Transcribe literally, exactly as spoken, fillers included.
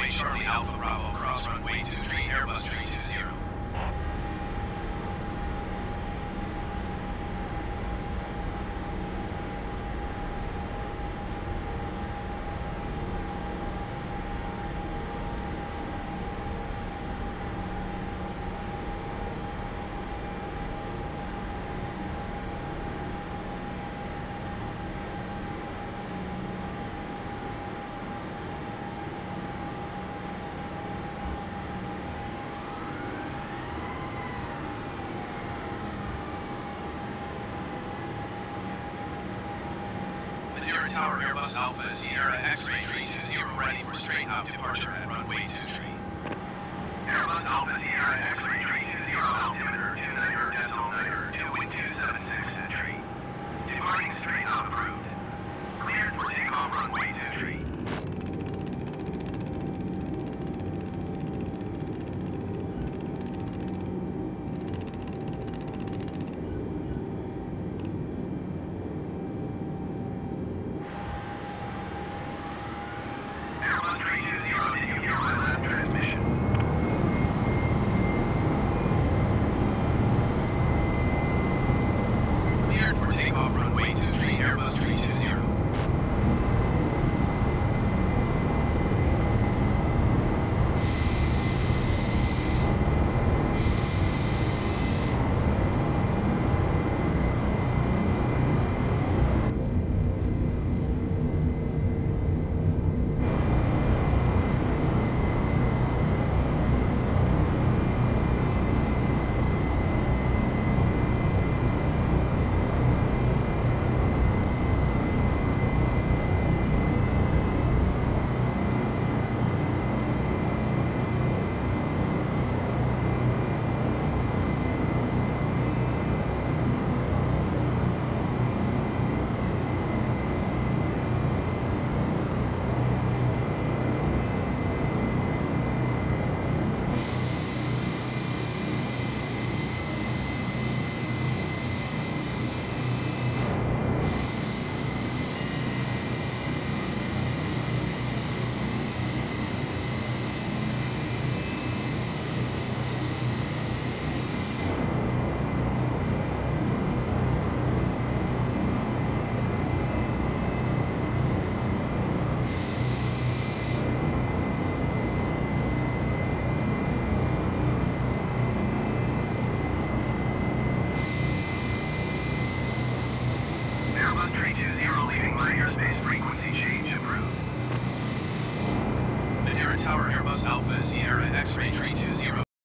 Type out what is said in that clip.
runway Charlie Alpha Bravo, cross runway two three, Airbus three two zero. Madeira Tower Airbus Alpha Sierra X-ray three two zero ready for straight up departure at runway two three. Airbus Alpha Sierra X-ray three two zero altimeter two niner decimal niner two wind two seven six entry. Departing straight up approved. Cleared for takeoff runway two three. Cleared for takeoff runway two three, Airbus three two zero. Airbus three two zero leaving my airspace, frequency change approved. Madeira Tower Airbus Alpha Sierra X-ray three two zero.